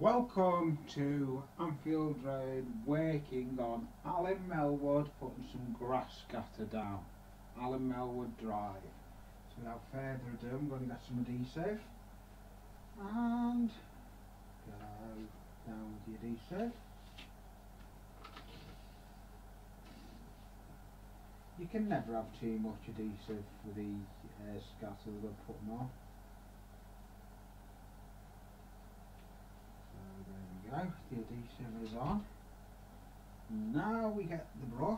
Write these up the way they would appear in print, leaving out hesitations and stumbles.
Welcome to Anfield Road, working on Alan Melwood, putting some grass scatter down. Alan Melwood Drive. So without further ado, I'm going to get some adhesive and go down with the adhesive. You can never have too much adhesive for the scatter that we're putting on. There we go, the adhesive is on. Now we get the brush.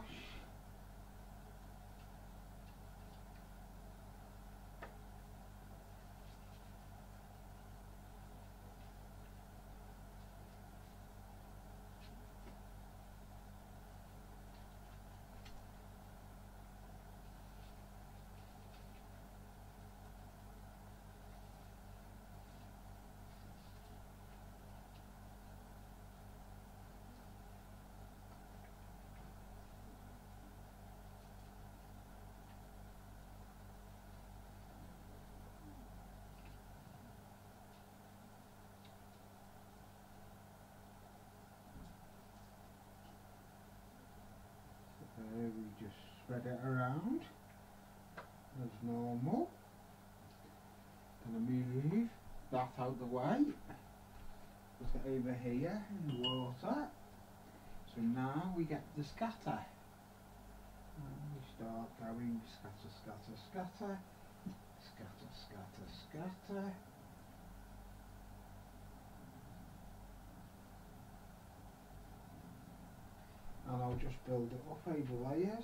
We just spread it around as normal. Gonna move that out of the way. Put it over here in the water. So now we get the scatter. And we start going scatter, scatter, scatter, scatter, scatter, scatter. And I'll just build it up over layers.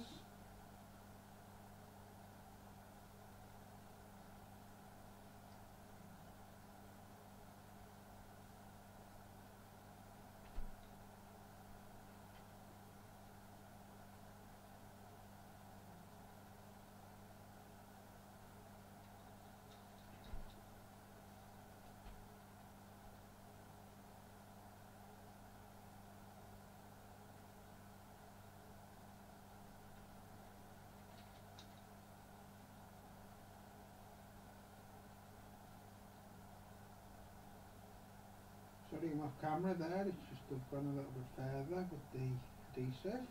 Sorry, off camera there, it's just I've gone a little bit further with the adhesive.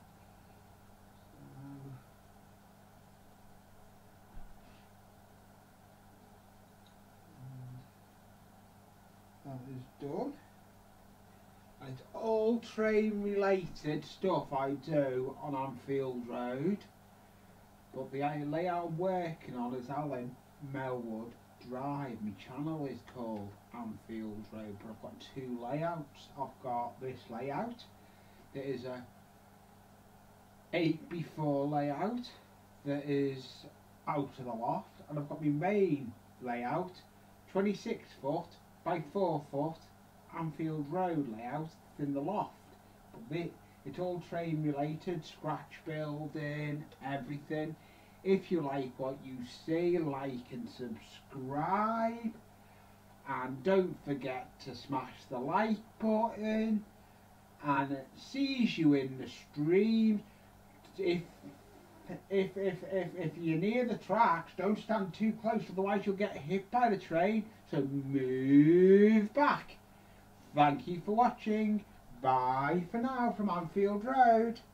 That is done. And it's all train related stuff I do on Anfield Road, but the layout I'm working on is Alan Melwood Drive. My channel is called Anfield Road, but I've got two layouts. I've got this layout that is a 8x4 layout that is out of the loft, and I've got my main layout 26 foot by 4 foot Anfield Road layout in the loft. But it's all train related, scratch building, everything. If you like what you see, like and subscribe, and don't forget to smash the like button, and it sees you in the stream. If you're near the tracks, don't stand too close, otherwise you'll get hit by the train, so move back. Thank you for watching. Bye for now from Anfield Road.